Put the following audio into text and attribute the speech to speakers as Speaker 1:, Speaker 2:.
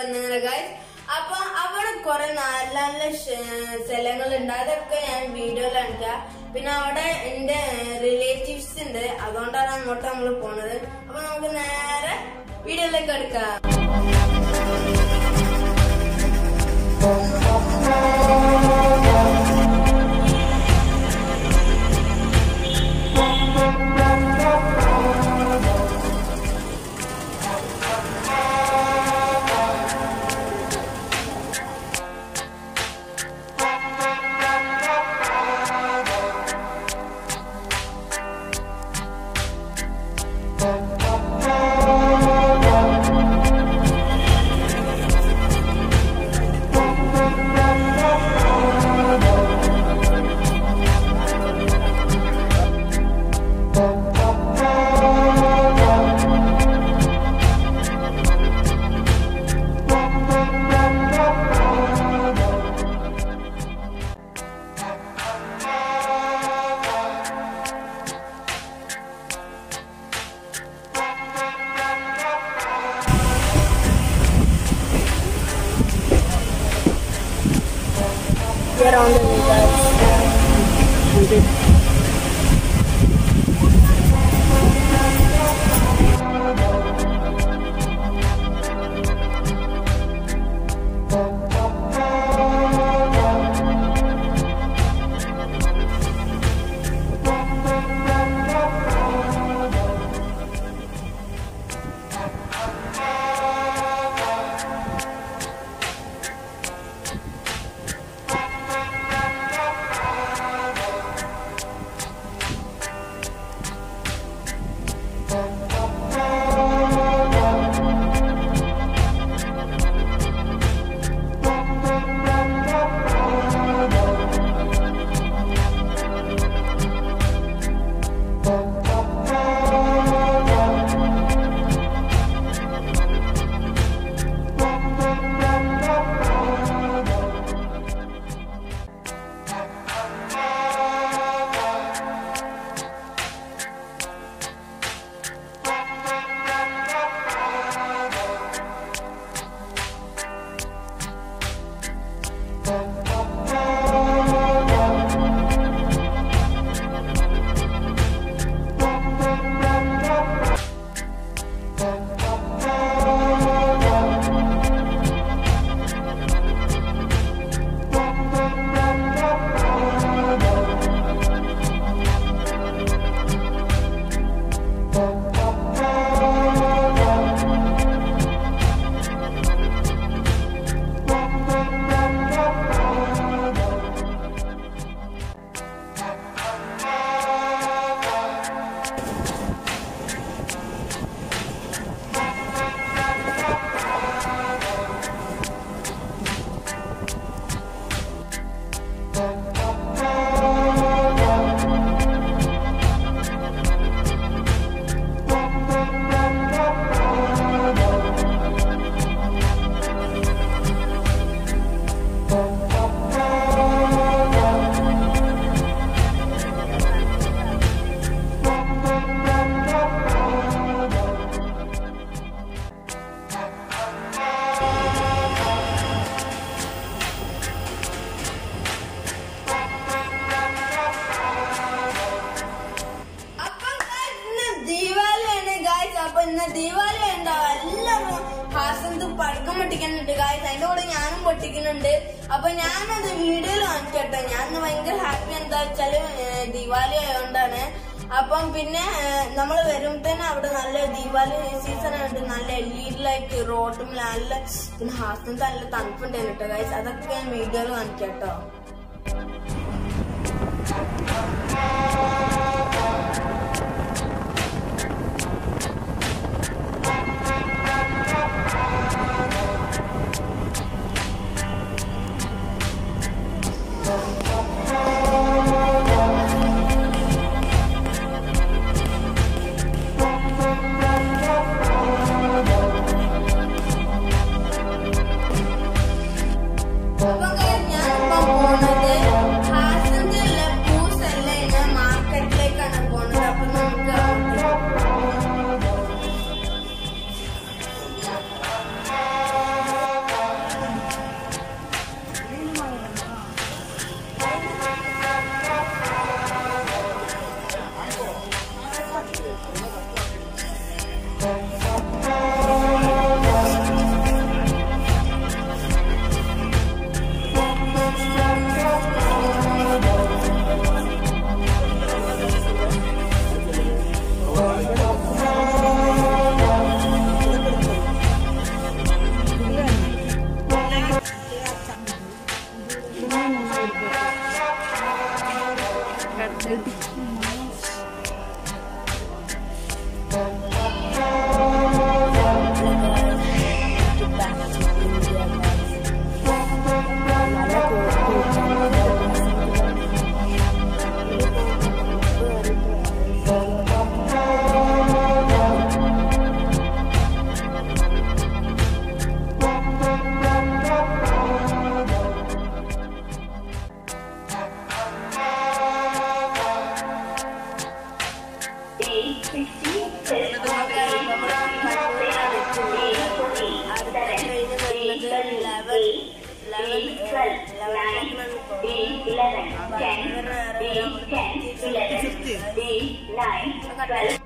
Speaker 1: വന്നത് ഗൈസ്. അപ്പൊ അവിടെ കുറെ നല്ല നല്ല സ്ഥലങ്ങളുണ്ട്, അതൊക്കെ ഞാൻ വീഡിയോയിൽ കാണിക്കാം. പിന്നെ അവിടെ എന്റെ റിലേറ്റീവ്സ് ഉണ്ട്, അതുകൊണ്ടാണ് അങ്ങോട്ട് നമ്മൾ പോണത്. അപ്പൊ നമുക്ക് നേരെ വീഡിയോയിലേക്ക് എടുക്കാം. Get on the way, guys. ഇന്ന് ദീപാവലി ഉണ്ടാവും, എല്ലാവരും ഹാസന്ത് പടക്കം പൊട്ടിക്കുന്നുണ്ട് ഗായ്സ്, അതിന്റെ കൂടെ ഞാനും പൊട്ടിക്കുന്നുണ്ട്. അപ്പൊ ഞാനത് വീഡിയോയിൽ കാണിക്കട്ടെ. ഞാൻ ഭയങ്കര ഹാപ്പി, എന്താ വെച്ചാല് ദീപാവലി ആയതുകൊണ്ടാണ്. അപ്പം പിന്നെ നമ്മൾ വരുമ്പോ തന്നെ അവിടെ നല്ല ദീപാവലി സീസൺ ആയിട്ട് നല്ല LED ലൈറ്റ് റോഡും നല്ല, പിന്നെ ഹാസന്ത് നല്ല തണുപ്പുണ്ടായിരുന്നു കേട്ടോ ഗായ്സ്. അതൊക്കെ ഞാൻ വീഡിയോയിൽ കാണിക്കട്ടോ. Market
Speaker 2: D11, 10, D10, 11, D9, 12.